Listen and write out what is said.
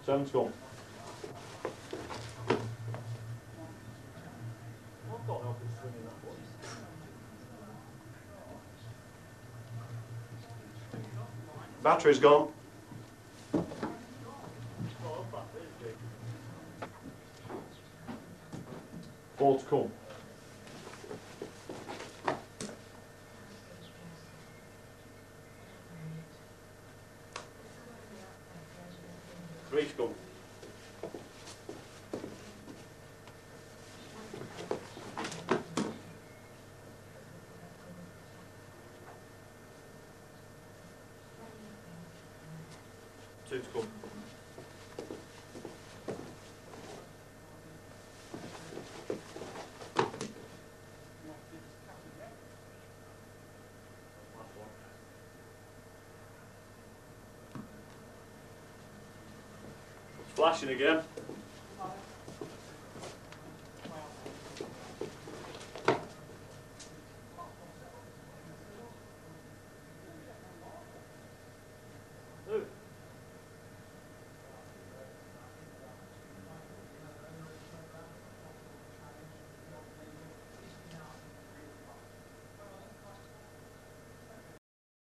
7 to come. Battery's gone. 4 to come. Three to come. Two to come. Flashing again.